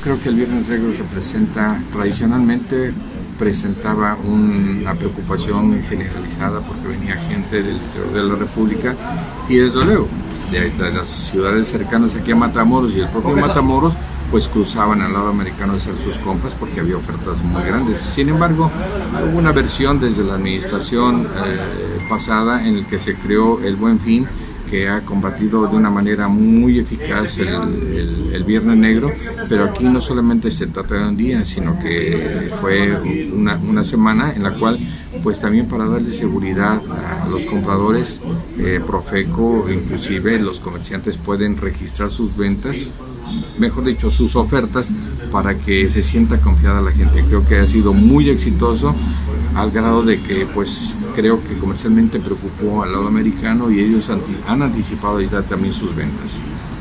Creo que el Viernes Negro tradicionalmente presentaba una preocupación generalizada porque venía gente del interior de la República y desde luego de las ciudades cercanas aquí a Matamoros y el propio Matamoros pues cruzaban al lado americano a hacer sus compras porque había ofertas muy grandes. Sin embargo, hubo una versión desde la administración pasada en el que se creó el Buen Fin, que ha combatido de una manera muy eficaz el Viernes Negro, pero aquí no solamente se trata de un día, sino que fue una semana en la cual, pues también para darle seguridad a los compradores, Profeco, inclusive los comerciantes pueden registrar sus ventas, mejor dicho, sus ofertas, para que se sienta confiada la gente. Creo que ha sido muy exitoso, al grado de que pues creo que comercialmente preocupó al lado americano y ellos han anticipado ya también sus ventas.